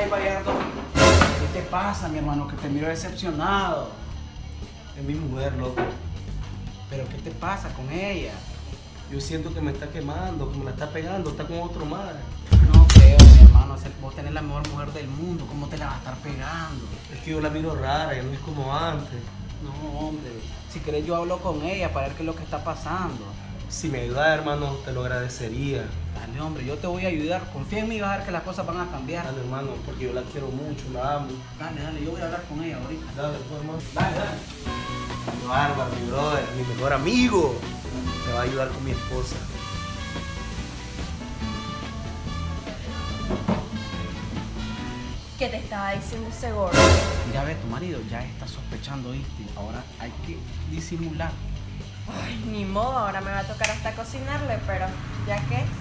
Ay, Bayardo. ¿Qué te pasa, mi hermano? Que te miro decepcionado. Es mi mujer, loco. ¿Pero qué te pasa con ella? Yo siento que me está quemando, que me la está pegando, está con otro más. No creo, mi hermano. Vos tenés la mejor mujer del mundo. ¿Cómo te la vas a estar pegando? Es que yo la miro rara, ya no es como antes. No, hombre. Si querés yo hablo con ella para ver qué es lo que está pasando. Si me ayudas, hermano, te lo agradecería. Dale, hombre, yo te voy a ayudar. Confía en mí y vas a ver que las cosas van a cambiar. Dale, hermano, porque yo la quiero mucho, la amo. Dale, yo voy a hablar con ella ahorita. Dale, pues, hermano. Dale. Mi bárbaro, mi brother, mi mejor amigo. Me va a ayudar con mi esposa. ¿Qué te estaba diciendo ese gordo? Ya ves, tu marido ya está sospechando, ¿viste? Ahora hay que disimular. Ay, ni modo, ahora me va a tocar hasta cocinarle, pero ya que